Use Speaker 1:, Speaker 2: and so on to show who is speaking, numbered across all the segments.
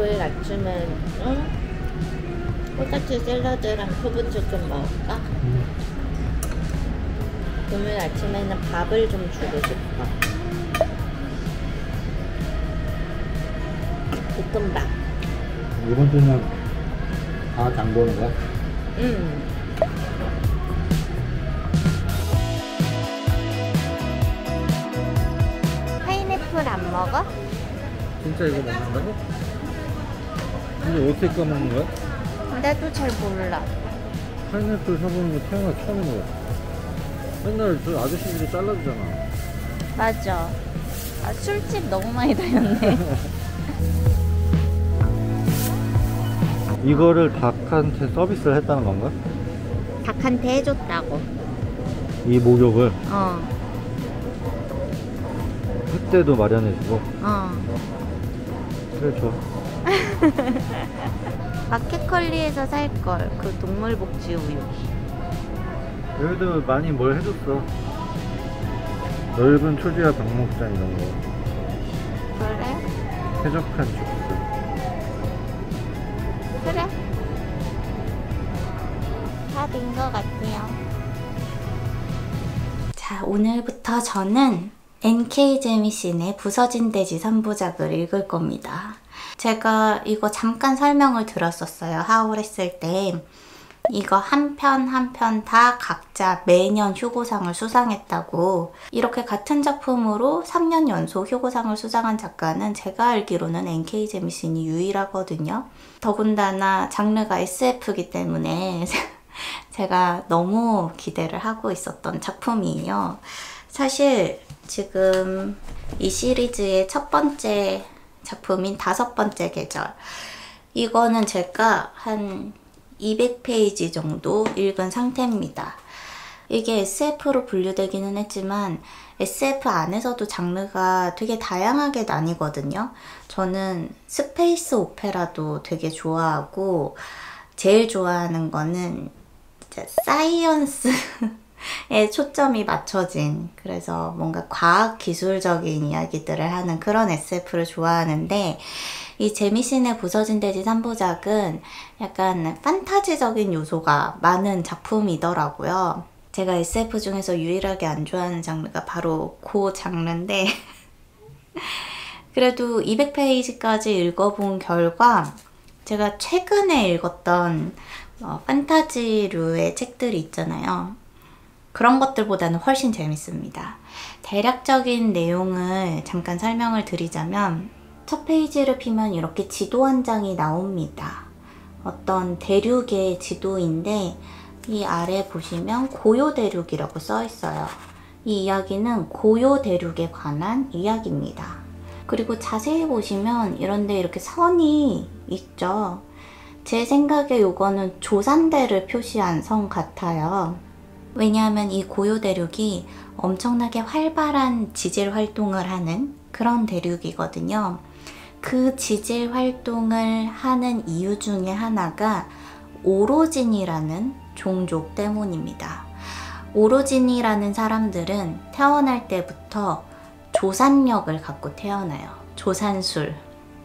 Speaker 1: 토요일 아침에 코다치 샐러드랑 표부추 좀 먹을까? 금요일 아침에는 밥을 좀 주고 싶어. 볶음밥.
Speaker 2: 이번 주는 다 장 보는 거야?
Speaker 1: 파인애플 안 먹어?
Speaker 2: 진짜 이거 먹는다고? 근데 어떻게 까먹는 거야?
Speaker 1: 나도 잘 몰라.
Speaker 2: 파인애플 사보는 거 태어나 처음인 거야. 맨날 저 아저씨들이 잘라주잖아.
Speaker 1: 맞아. 아, 술집 너무 많이 다녔네.
Speaker 2: 이거를 닭한테 서비스를 했다는 건가?
Speaker 1: 닭한테 해줬다고.
Speaker 2: 이 목욕을
Speaker 1: 어.
Speaker 2: 횟대도 마련해주고. 그래, 좋아.
Speaker 1: 마켓컬리에서 살걸. 그 동물복지 우유.
Speaker 2: 여기도 많이 뭘 해줬어. 넓은 초지와 방목장 이런 거.
Speaker 1: 그래?
Speaker 2: 쾌적한 축구.
Speaker 1: 그래? 다 된 것 같아요. 자, 오늘부터 저는 NK 제미신의 부서진 돼지 3부작을 읽을 겁니다. 제가 이거 잠깐 설명을 들었었어요. 하울 했을 때. 이거 한 편 한 편 다 각자 매년 휴고상을 수상했다고. 이렇게 같은 작품으로 3년 연속 휴고상을 수상한 작가는 제가 알기로는 NK 제미신이 유일하거든요. 더군다나 장르가 SF이기 때문에 제가 너무 기대를 하고 있었던 작품이에요. 사실 지금 이 시리즈의 첫 번째 작품인 5번째 계절, 이거는 제가 한 200페이지 정도 읽은 상태입니다. 이게 SF로 분류되기는 했지만 SF 안에서도 장르가 되게 다양하게 나뉘거든요. 저는 스페이스 오페라도 되게 좋아하고, 제일 좋아하는 거는 사이언스에 초점이 맞춰진, 그래서 뭔가 과학 기술적인 이야기들을 하는 그런 SF를 좋아하는데, 이 제미신의 부서진 돼지 3부작은 약간 판타지적인 요소가 많은 작품이더라고요. 제가 SF 중에서 유일하게 안 좋아하는 장르가 바로 그 장르인데 그래도 200페이지까지 읽어본 결과 제가 최근에 읽었던 판타지류의 책들이 있잖아요. 그런 것들보다는 훨씬 재밌습니다. 대략적인 내용을 잠깐 설명을 드리자면, 첫 페이지를 피면 이렇게 지도 한 장이 나옵니다. 어떤 대륙의 지도인데 이 아래 보시면 고요 대륙이라고 써 있어요. 이 이야기는 고요 대륙에 관한 이야기입니다. 그리고 자세히 보시면 이런데 이렇게 선이 있죠. 제 생각에 요거는 조산대를 표시한 선 같아요. 왜냐하면 이 고요 대륙이 엄청나게 활발한 지질 활동을 하는 그런 대륙이거든요. 그 지질 활동을 하는 이유 중에 하나가 오로진이라는 종족 때문입니다. 오로진이라는 사람들은 태어날 때부터 조산력을 갖고 태어나요. 조산술.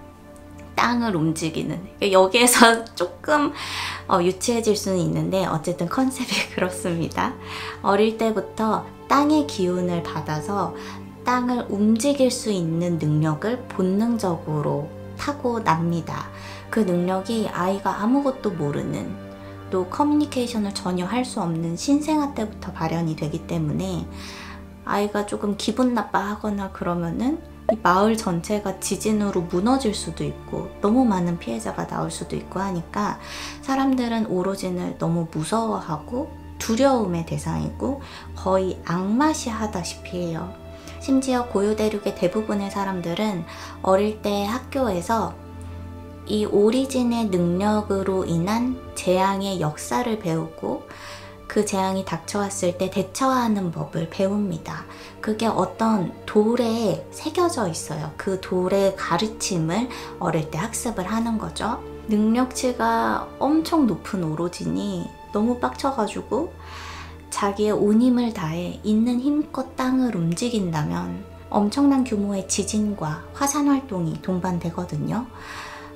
Speaker 1: 땅을 움직이는. 여기에서 조금 유치해질 수는 있는데 어쨌든 컨셉이 그렇습니다. 어릴 때부터 땅의 기운을 받아서 땅을 움직일 수 있는 능력을 본능적으로 타고납니다. 그 능력이 아이가 아무것도 모르는, 또 커뮤니케이션을 전혀 할 수 없는 신생아 때부터 발현이 되기 때문에 아이가 조금 기분 나빠하거나 그러면은 이 마을 전체가 지진으로 무너질 수도 있고 너무 많은 피해자가 나올 수도 있고 하니까 사람들은 오로진을 너무 무서워하고 두려움의 대상이고 거의 악마시하다시피 해요. 심지어 고요대륙의 대부분의 사람들은 어릴 때 학교에서 이 오리진의 능력으로 인한 재앙의 역사를 배우고 그 재앙이 닥쳐왔을 때 대처하는 법을 배웁니다. 그게 어떤 돌에 새겨져 있어요. 그 돌의 가르침을 어릴 때 학습을 하는 거죠. 능력치가 엄청 높은 오로진이 너무 빡쳐가지고 자기의 온 힘을 다해 있는 힘껏 땅을 움직인다면 엄청난 규모의 지진과 화산 활동이 동반되거든요.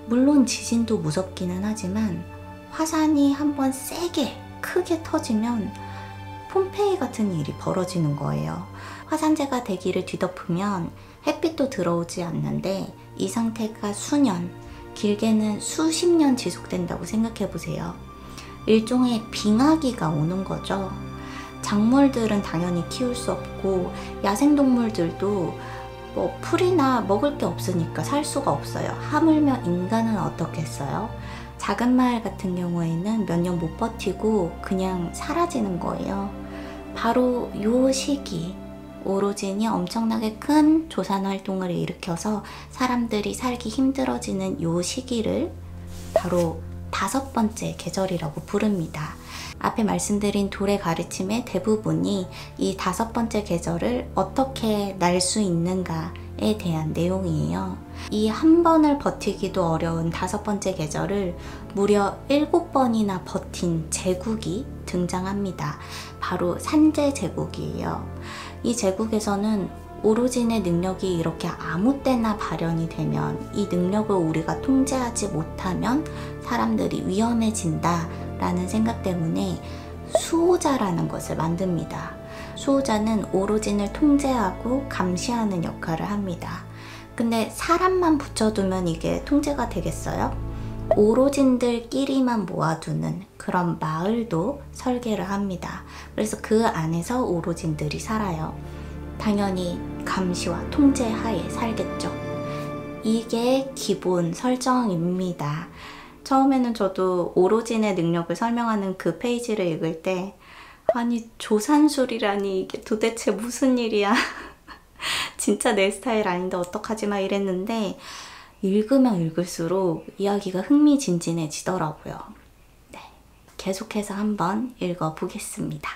Speaker 1: 물론 지진도 무섭기는 하지만 화산이 한번 세게 크게 터지면 폼페이 같은 일이 벌어지는 거예요. 화산재가 대기를 뒤덮으면 햇빛도 들어오지 않는데 이 상태가 수년, 길게는 수십 년 지속된다고 생각해 보세요. 일종의 빙하기가 오는 거죠. 작물들은 당연히 키울 수 없고 야생동물들도 뭐 풀이나 먹을 게 없으니까 살 수가 없어요. 하물며 인간은 어떻겠어요? 작은 마을 같은 경우에는 몇 년 못 버티고 그냥 사라지는 거예요. 바로 요 시기 오로진이 엄청나게 큰 조산 활동을 일으켜서 사람들이 살기 힘들어지는 요 시기를 바로 5번째 계절이라고 부릅니다. 앞에 말씀드린 돌의 가르침의 대부분이 이 5번째 계절을 어떻게 날 수 있는가에 대한 내용이에요. 이 한 번을 버티기도 어려운 5번째 계절을 무려 7번이나 버틴 제국이 등장합니다. 바로 산제 제국이에요. 이 제국에서는 오로진의 능력이 이렇게 아무 때나 발현이 되면 이 능력을 우리가 통제하지 못하면 사람들이 위험해진다 라는 생각 때문에 수호자라는 것을 만듭니다. 수호자는 오로진을 통제하고 감시하는 역할을 합니다. 근데 사람만 붙여두면 이게 통제가 되겠어요? 오로진들끼리만 모아두는 그런 마을도 설계를 합니다. 그래서 그 안에서 오로진들이 살아요. 당연히 감시와 통제 하에 살겠죠. 이게 기본 설정입니다. 처음에는 저도 오로진의 능력을 설명하는 그 페이지를 읽을 때 아니 조산술이라니 이게 도대체 무슨 일이야 진짜 내 스타일 아닌데 어떡하지 막 이랬는데 읽으면 읽을수록 이야기가 흥미진진해지더라고요. 네, 계속해서 한번 읽어보겠습니다.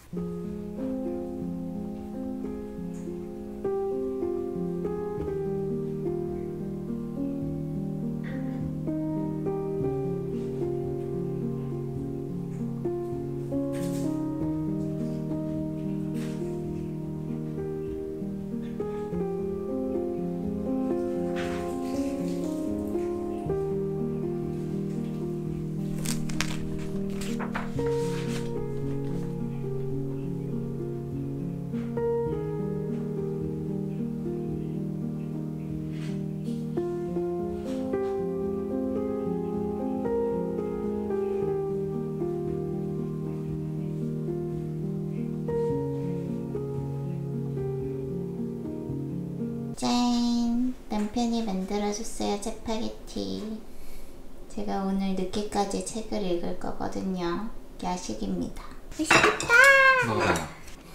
Speaker 1: 짠! 남편이 만들어줬어요, 짜파게티. 제가 오늘 늦게까지 책을 읽을 거거든요. 야식입니다. 맛있겠다!
Speaker 2: 먹어봐.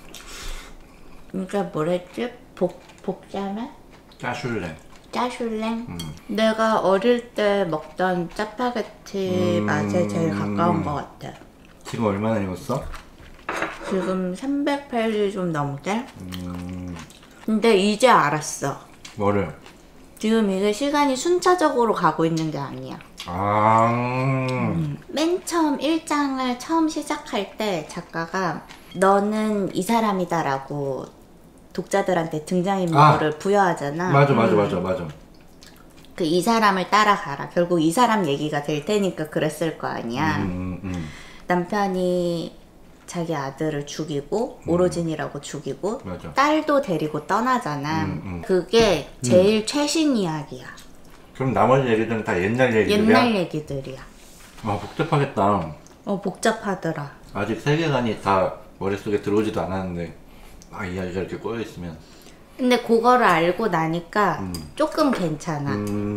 Speaker 1: 이게 뭐랬지? 복자면?
Speaker 2: 짜슐랭.
Speaker 1: 짜슐랭? 내가 어릴 때 먹던 짜파게티 맛에 제일 가까운 것 같아.
Speaker 2: 지금 얼마나 읽었어?
Speaker 1: 지금 300페이지 좀 넘게? 근데 이제 알았어.
Speaker 2: 뭐를?
Speaker 1: 지금 이게 시간이 순차적으로 가고 있는 게 아니야. 맨 처음 1장을 처음 시작할 때 작가가 너는 이 사람이다 라고 독자들한테 등장인물을 부여하잖아.
Speaker 2: 맞아.
Speaker 1: 그 이 사람을 따라가라. 결국 이 사람 얘기가 될 테니까 그랬을 거 아니야. 남편이 자기 아들을 죽이고 오로진이라고 죽이고
Speaker 2: 맞아.
Speaker 1: 딸도 데리고 떠나잖아. 그게 제일 최신 이야기야.
Speaker 2: 그럼 나머지 얘기들은 다 옛날 얘기들이야?
Speaker 1: 옛날 얘기들이야.
Speaker 2: 아 복잡하겠다.
Speaker 1: 복잡하더라.
Speaker 2: 아직 세계관이 다 머릿속에 들어오지도 않았는데 이야기가 이렇게 꼬여있으면
Speaker 1: 근데 그거를 알고 나니까 조금 괜찮아.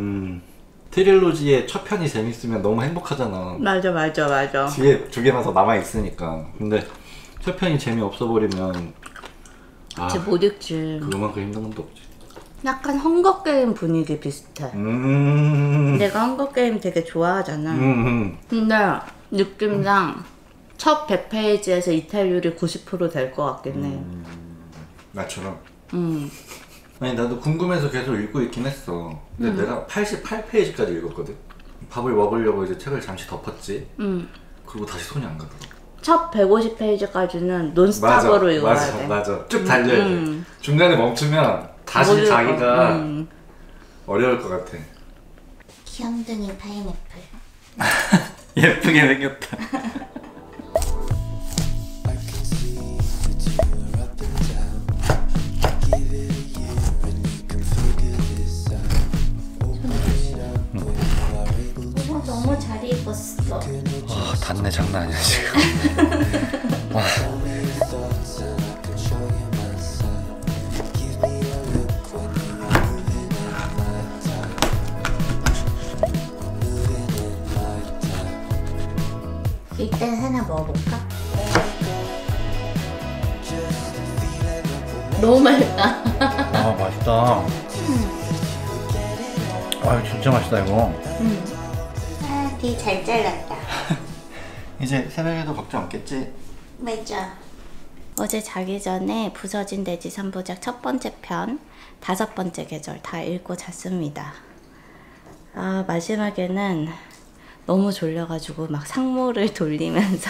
Speaker 2: 트릴로지의 첫 편이 재밌으면 너무 행복하잖아.
Speaker 1: 맞아.
Speaker 2: 뒤에 2개나 더 남아있으니까. 근데 첫 편이 재미없어 버리면
Speaker 1: 이제 못 읽지.
Speaker 2: 그거만큼 힘든 것도 없지.
Speaker 1: 약간 헝거게임 분위기 비슷해. 내가 헝거게임 되게 좋아하잖아. 근데 느낌상 첫 100페이지에서 이탈률이 90% 될 것 같긴 해.
Speaker 2: 나처럼? 아니 나도 궁금해서 계속 읽고 있긴 했어. 근데 내가 88페이지까지 읽었거든. 밥을 먹으려고 이제 책을 잠시 덮었지. 그리고 다시 손이 안 가더라고.
Speaker 1: 첫 150페이지까지는 논스톱으로 읽어야 돼.
Speaker 2: 맞아. 쭉 달려야 돼. 중간에 멈추면 다시 자기가 어려울 것 같아.
Speaker 1: 귀염둥이 파인애플.
Speaker 2: 예쁘게 생겼다.
Speaker 1: 너무 잘 입었어.
Speaker 2: 단내 장난 아니야 지금. 와.
Speaker 1: 일단 하나 먹어볼까? 너무 맛있다.
Speaker 2: 아 맛있다. 아 진짜 맛있다 이거.
Speaker 1: 아, 되게 잘 잘랐다.
Speaker 2: 이제 새벽에도 걱정 없겠지?
Speaker 1: 맞아. 어제 자기 전에 부서진 돼지 3부작 첫 번째 편, 5번째 계절 다 읽고 잤습니다. 아, 마지막에는 너무 졸려가지고 막 상모를 돌리면서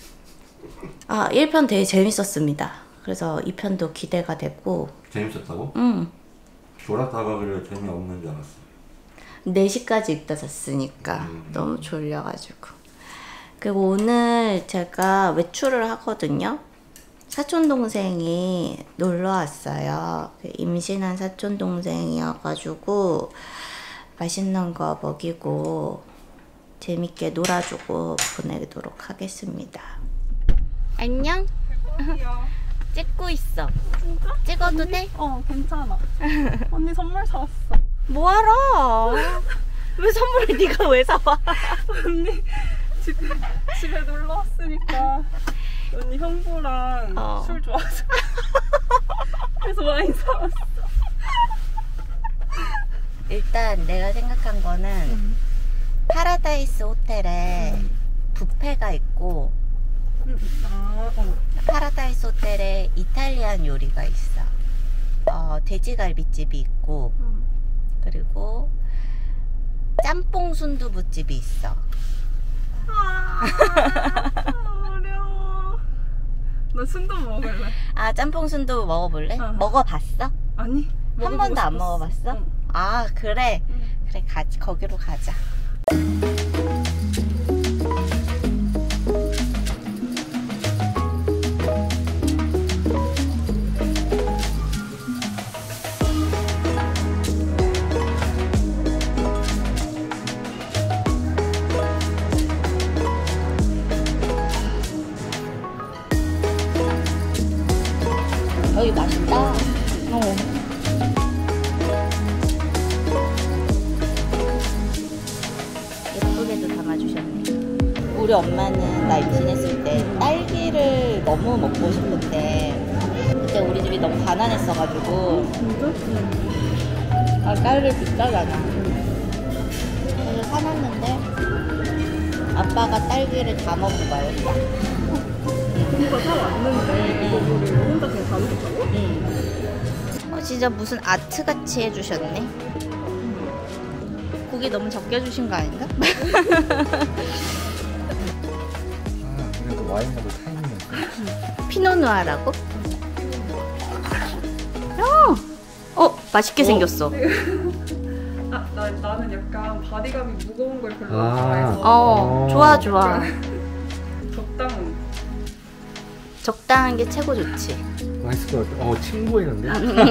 Speaker 1: 1편 되게 재밌었습니다. 그래서 2편도 기대가 됐고.
Speaker 2: 재밌었다고?
Speaker 1: 응.
Speaker 2: 졸았다가 그래 재미없는 줄 알았어.
Speaker 1: 4시까지 있다 잤으니까 너무 졸려가지고. 그리고 오늘 제가 외출을 하거든요. 사촌동생이 놀러 왔어요. 임신한 사촌동생이어가지고 맛있는 거 먹이고 재밌게 놀아주고 보내도록 하겠습니다. 안녕? 찍고 있어.
Speaker 3: 진짜?
Speaker 1: 찍어도
Speaker 3: 언니?
Speaker 1: 돼?
Speaker 3: 괜찮아. 언니 선물 사왔어.
Speaker 1: 뭐하러? 왜 선물을 네가 왜 사와?
Speaker 3: 언니 집에 놀러 왔으니까 언니 형부랑 술 좋아하잖아. 그래서 와인 사왔어.
Speaker 1: 일단 내가 생각한 거는 파라다이스 호텔에 뷔페가 있고 파라다이스 호텔에 이탈리안 요리가 있어. 돼지갈비집이 있고 그리고 짬뽕 순두부집이 있어.
Speaker 3: 어려워. 나 순두부 먹을래.
Speaker 1: 아, 짬뽕 순두부 먹어볼래? 먹어봤어?
Speaker 3: 아니.
Speaker 1: 한 번도 안 먹어봤어?
Speaker 3: 응.
Speaker 1: 아, 그래. 그래, 거기로 가자. 여기 맛있다. 예쁘게도 담아주셨네. 우리 엄마는 나 임신했을 때 딸기를 너무 먹고 싶은데 그때 우리 집이 너무 가난했어가지고.
Speaker 3: 진짜?
Speaker 1: 아, 딸기 비싸잖아. 그래서 사놨는데 아빠가 딸기를 다 먹고 말았다.
Speaker 3: 오빠 사왔는데 이거를 혼자 그냥 다 먹었다고?
Speaker 1: 진짜 무슨 아트같이 해주셨네. 고기 너무 적게 주신 거 아닌가?
Speaker 2: 그래도 와인 먹을 타이밍이 없어.
Speaker 1: 피노누아라고? 맛있게 생겼어.
Speaker 3: 나는 약간 바디감이 무거운 걸 별로 안 좋아해서.
Speaker 1: 좋아.
Speaker 3: 적당한.
Speaker 1: 적당한 게 최고 좋지.
Speaker 2: 맛있을 것 같아. 침 보이는데?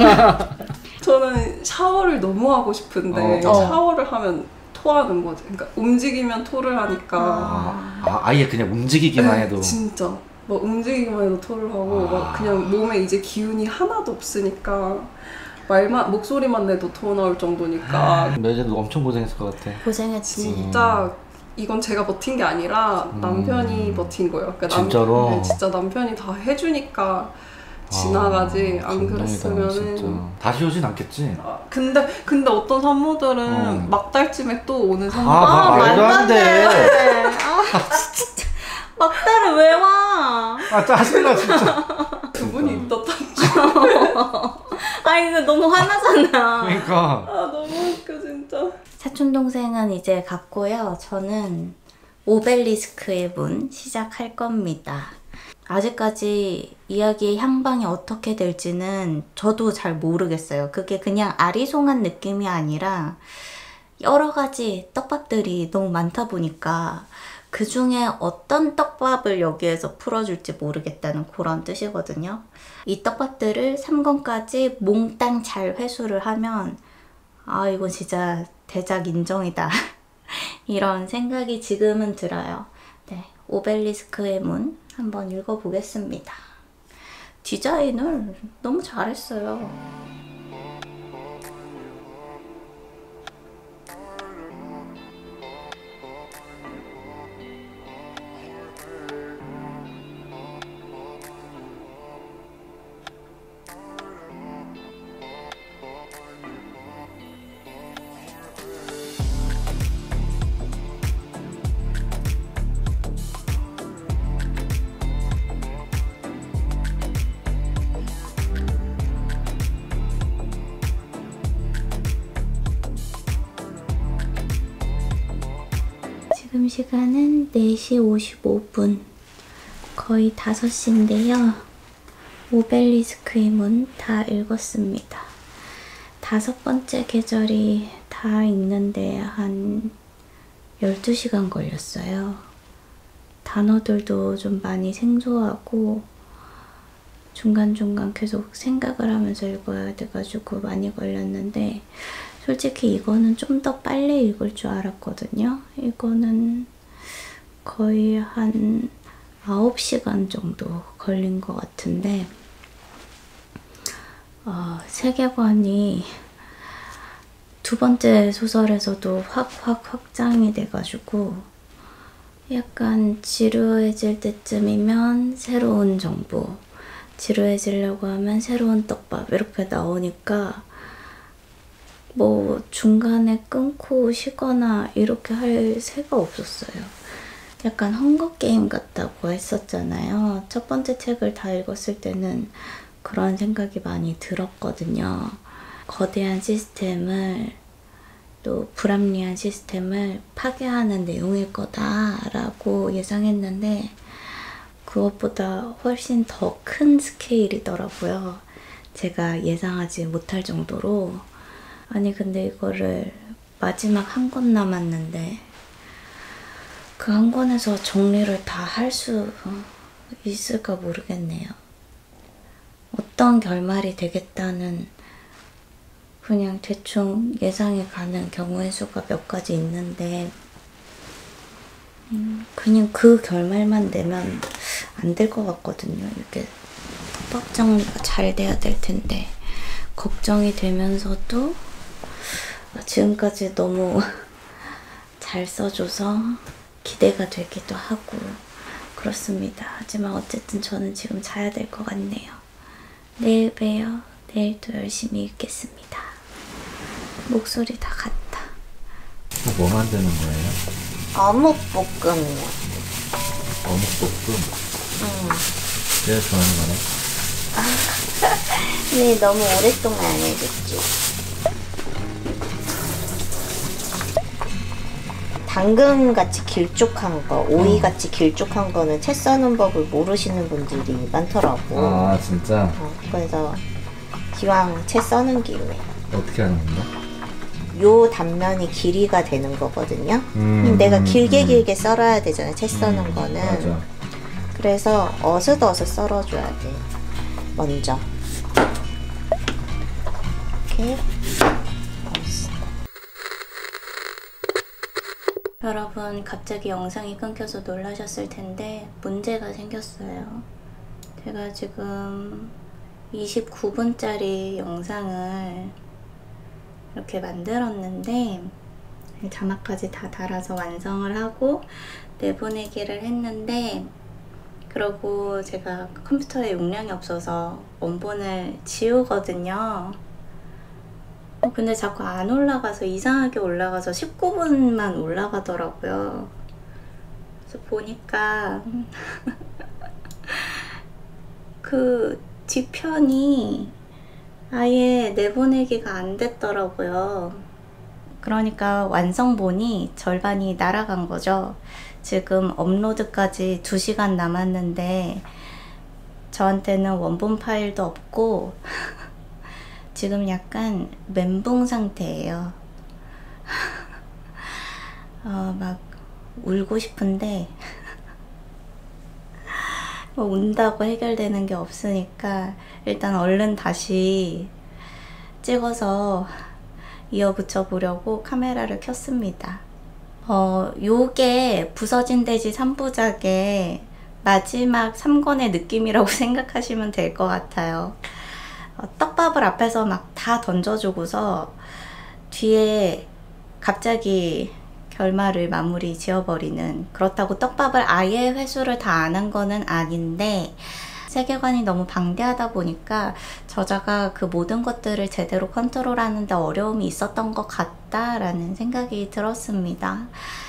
Speaker 3: 저는 샤워를 너무 하고 싶은데 샤워를 하면 토하는 거지. 그러니까 움직이면 토를 하니까.
Speaker 2: 아예 그냥 움직이기만 해도.
Speaker 3: 진짜. 막 움직이기만 해도 토를 하고 막 그냥 몸에 이제 기운이 하나도 없으니까 목소리만 내도 토 나올 정도니까.
Speaker 2: 매제도 엄청 고생했을 것 같아.
Speaker 1: 고생했지.
Speaker 3: 진짜 이건 제가 버틴 게 아니라 남편이 버틴 거예요. 그러니까
Speaker 2: 진짜로?
Speaker 3: 진짜 남편이 다 해주니까 지나가지. 안 그랬으면은
Speaker 2: 진짜. 다시 오진 않겠지?
Speaker 3: 근데 어떤 산모들은 막달쯤에 또 오는 산모.
Speaker 2: 말도 안 돼.
Speaker 1: 진짜 막달을 왜 와?
Speaker 2: 짜증나 진짜.
Speaker 3: 두 분이 있다 탔죠.
Speaker 1: 이거 너무 화나잖아.
Speaker 2: 그러니까.
Speaker 3: 너무 웃겨 진짜.
Speaker 1: 사촌동생은 이제 갔고요. 저는 오벨리스크의 문 시작할 겁니다. 아직까지 이야기의 향방이 어떻게 될지는 저도 잘 모르겠어요. 그게 그냥 아리송한 느낌이 아니라 여러 가지 떡밥들이 너무 많다 보니까 그 중에 어떤 떡밥을 여기에서 풀어줄지 모르겠다는 그런 뜻이거든요. 이 떡밥들을 3권까지 몽땅 잘 회수를 하면 아, 이건 진짜 대작 인정이다. 이런 생각이 지금은 들어요. 네, 오벨리스크의 문 한번 읽어보겠습니다. 디자인을 너무 잘했어요. 지금 시간은 4시 55분, 거의 5시인데요. 오벨리스크의 문 다 읽었습니다. 5번째 계절이 다 읽는데 한 12시간 걸렸어요. 단어들도 좀 많이 생소하고 중간중간 계속 생각을 하면서 읽어야 돼가지고 많이 걸렸는데 솔직히 이거는 좀 더 빨리 읽을 줄 알았거든요. 이거는 거의 한 9시간 정도 걸린 것 같은데 세계관이 두 번째 소설에서도 확 확장이 돼가지고 약간 지루해질 때쯤이면 새로운 정보, 지루해지려고 하면 새로운 떡밥 이렇게 나오니까 뭐 중간에 끊고 쉬거나 이렇게 할 새가 없었어요. 약간 헝거게임 같다고 했었잖아요. 첫 번째 책을 다 읽었을 때는 그런 생각이 많이 들었거든요. 거대한 시스템을, 또 불합리한 시스템을 파괴하는 내용일 거다라고 예상했는데 그것보다 훨씬 더 큰 스케일이더라고요. 제가 예상하지 못할 정도로. 아니 근데 이거를 마지막 한 권 남았는데 그 한 권에서 정리를 다 할 수 있을까 모르겠네요. 어떤 결말이 되겠다는 그냥 대충 예상이 가는 경우의 수가 몇 가지 있는데 그냥 그 결말만 내면 안 될 것 같거든요. 이게 떡밥 정리가 잘 돼야 될 텐데 걱정이 되면서도 지금까지 너무 잘 써줘서 기대가 되기도 하고 그렇습니다. 하지만 어쨌든 저는 지금 자야 될 것 같네요. 내일 봬요. 내일도 열심히 읽겠습니다. 목소리 다 갔다.
Speaker 2: 뭐 만드는 거예요?
Speaker 1: 어묵볶음이요.
Speaker 2: 어묵볶음? 내가 좋아하는 거네.
Speaker 1: 네, 너무 오랫동안 안 해줬지. 당근같이 길쭉한 거, 오이같이 길쭉한 거는 채 써는 법을 모르시는 분들이 많더라고.
Speaker 2: 아 진짜?
Speaker 1: 그래서 기왕 채 써는 김에
Speaker 2: 어떻게 하는 건가?
Speaker 1: 요 단면이 길이가 되는 거거든요. 내가 길게 썰어야 되잖아요. 채 써는 거는.
Speaker 2: 맞아.
Speaker 1: 그래서 어슷어슷 썰어줘야 돼. 먼저 이렇게. 여러분 갑자기 영상이 끊겨서 놀라셨을 텐데 문제가 생겼어요. 제가 지금 29분짜리 영상을 이렇게 만들었는데 자막까지 다 달아서 완성을 하고 내보내기를 했는데 그러고 제가 컴퓨터에 용량이 없어서 원본을 지우거든요. 근데 자꾸 안 올라가서 이상하게 올라가서 19분만 올라가더라고요. 그래서 보니까 그 뒤편이 아예 내보내기가 안 됐더라고요. 그러니까 완성본이 절반이 날아간 거죠. 지금 업로드까지 2시간 남았는데 저한테는 원본 파일도 없고 지금 약간 멘붕 상태예요. 막 울고 싶은데 뭐 운다고 해결되는 게 없으니까 일단 얼른 다시 찍어서 이어붙여 보려고 카메라를 켰습니다. 요게 부서진 돼지 3부작의 마지막 3권의 느낌이라고 생각하시면 될 것 같아요. 떡밥을 앞에서 막 다 던져주고서 뒤에 갑자기 결말을 마무리 지어버리는, 그렇다고 떡밥을 아예 회수를 다 안 한 거는 아닌데 세계관이 너무 방대하다 보니까 저자가 그 모든 것들을 제대로 컨트롤하는 데 어려움이 있었던 것 같다라는 생각이 들었습니다.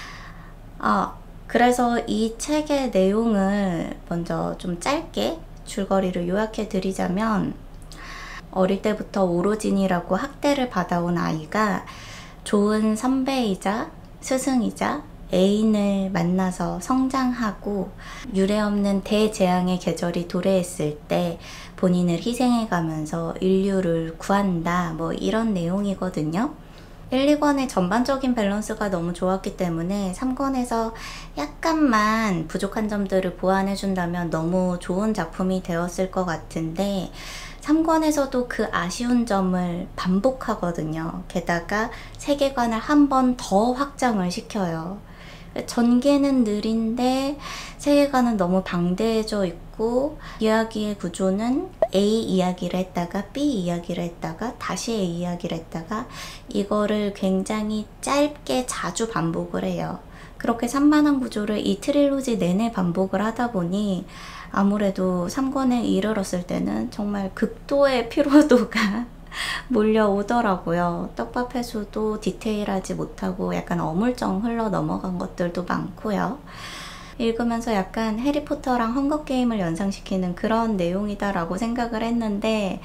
Speaker 1: 그래서 이 책의 내용을 먼저 좀 짧게 줄거리를 요약해 드리자면, 어릴 때부터 오로진이라고 학대를 받아온 아이가 좋은 선배이자 스승이자 애인을 만나서 성장하고 유례없는 대재앙의 계절이 도래했을 때 본인을 희생해 가면서 인류를 구한다, 뭐 이런 내용이거든요. 1, 2권의 전반적인 밸런스가 너무 좋았기 때문에 3권에서 약간만 부족한 점들을 보완해 준다면 너무 좋은 작품이 되었을 것 같은데 3권에서도 그 아쉬운 점을 반복하거든요. 게다가 세계관을 한 번 더 확장을 시켜요. 전개는 느린데 세계관은 너무 방대해져 있고 이야기의 구조는 A 이야기를 했다가 B 이야기를 했다가 다시 A 이야기를 했다가 이거를 굉장히 짧게 자주 반복을 해요. 그렇게 산만한 구조를 이 트릴로지 내내 반복을 하다 보니 아무래도 3권에 이르렀을 때는 정말 극도의 피로도가 몰려오더라고요. 떡밥 회수도 디테일하지 못하고 약간 어물쩡 흘러 넘어간 것들도 많고요. 읽으면서 약간 해리포터랑 헝거게임을 연상시키는 그런 내용이다라고 생각을 했는데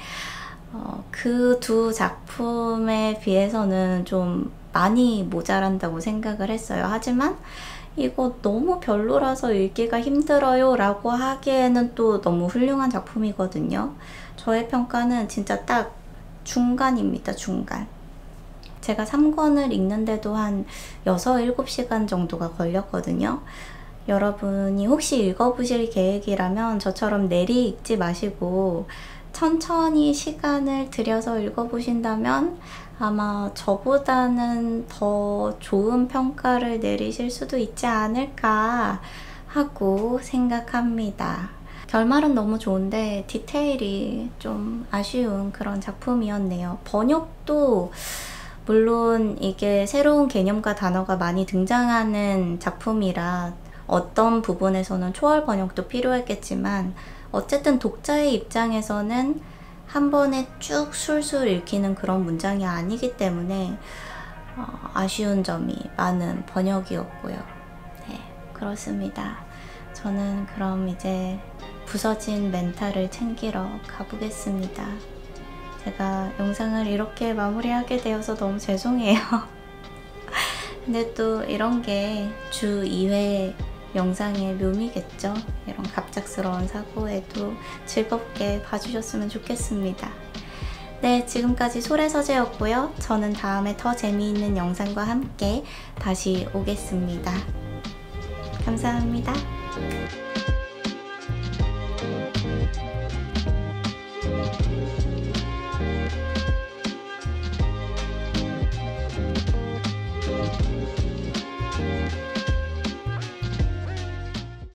Speaker 1: 그 두 작품에 비해서는 좀 많이 모자란다고 생각을 했어요. 하지만 이거 너무 별로라서 읽기가 힘들어요 라고 하기에는 또 너무 훌륭한 작품이거든요. 저의 평가는 진짜 딱 중간입니다. 중간. 제가 3권을 읽는데도 한 6, 7시간 정도가 걸렸거든요. 여러분이 혹시 읽어보실 계획이라면 저처럼 내리 읽지 마시고 천천히 시간을 들여서 읽어보신다면 아마 저보다는 더 좋은 평가를 내리실 수도 있지 않을까 하고 생각합니다. 결말은 너무 좋은데 디테일이 좀 아쉬운 그런 작품이었네요. 번역도 물론 이게 새로운 개념과 단어가 많이 등장하는 작품이라 어떤 부분에서는 초월 번역도 필요했겠지만 어쨌든 독자의 입장에서는 한 번에 쭉 술술 읽히는 그런 문장이 아니기 때문에 아쉬운 점이 많은 번역이었고요. 네, 그렇습니다. 저는 그럼 이제 부서진 멘탈을 챙기러 가보겠습니다. 제가 영상을 이렇게 마무리하게 되어서 너무 죄송해요. 근데 또 이런 게 주 2회 영상의 묘미겠죠. 이런 갑작스러운 사고에도 즐겁게 봐주셨으면 좋겠습니다. 네, 지금까지 소래서재였고요. 저는 다음에 더 재미있는 영상과 함께 다시 오겠습니다. 감사합니다.